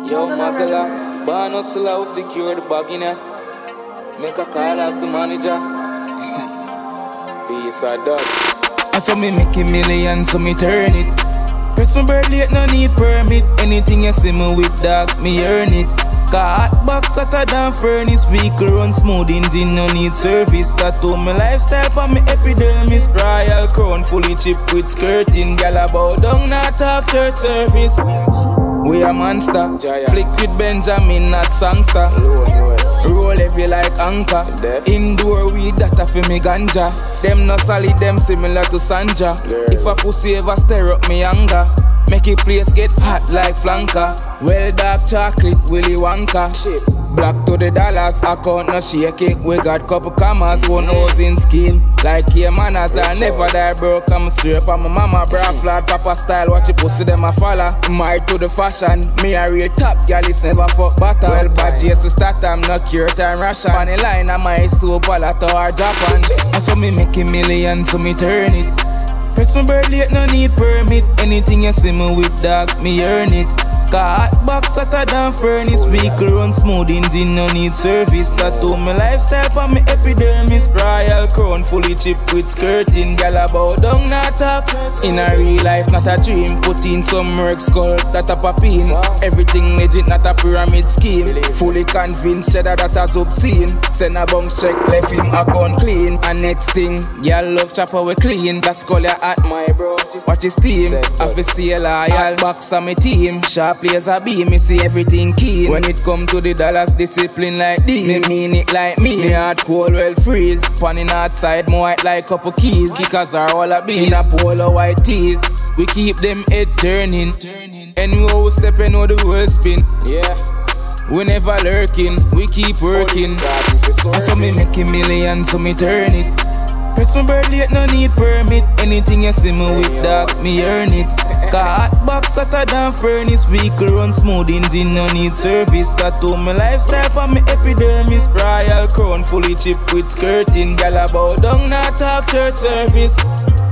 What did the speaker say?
Yo, Magala, born hustler, secure the bag in here. Make a call as the manager. Peace or dog. I saw me making millions, so me turn it. Press my bird late, no need permit. Anything you see me with, dog, me earn it. Car hot box hotter than furnace. Vehicle run smooth, engine no need service. Tattoo my lifestyle for me epidermis. Royal crown fully chipped with skirting. Gyal bow down, not talk church service. We a monster, flick with Benjamin, not songster. Roll heavy like anchor. Indoor weed that a fi me ganja. Them no solid, them similar to Sanja. If a pussy ever stir up me anger, make it place get hot like flanker. Well dark chocolate, Willy Wonka. Black to the dollars, account no shake it. We got couple commas, one nose in skin. Like here manners, I never die broke. I'm straight on my mama, bra flat, papa style. Watch it pussy, them a follow. Married to the fashion, me a real top girl, it's never fuck butter. Well bad yes to start, I'm not cure time ration. On the line, I'm my soap, all at our Japan. I saw me making millions, so me turn it. Press my bird late, no need permit. Anything you see me with, dog, me earn it. Car hot box hotter than furnace. Vehicle run smooth, engine no need service. Tattoo my lifestyle for me epidermis. Royal crown fully chipped with skirting. Gyal bow down, not talk. In a real life, not a dream. Put in some work skull, that a papine. Everything legit, not a pyramid scheme. Fully convinced, cheddar that as obscene. Send a bounce check, left him account clean. And next thing, gyal love chopper we clean. That's call ya at my bro. Watch his team, I fi stay loyal. Box on my team, sharp players a be, me see everything keen. When it come to the dollars, discipline like this. Me mean it like me. Me heart cold well freeze. Panning outside, more white like couple keys. Kickers are all a bees. In a polo white tees. We keep them head turning. And we always stepping on the world spin. Yeah. We never lurking, we keep working. I saw me making millions, so me turn it. Press my bird late, no need permit. Anything you see me with, dog, me earn it. Car hot box hotter than furnace. Vehicle run smooth, engine no need service. Tattoo my lifestyle for me epidermis. Royal crown fully chipped with skirting. Gyal bow down, not talk church service.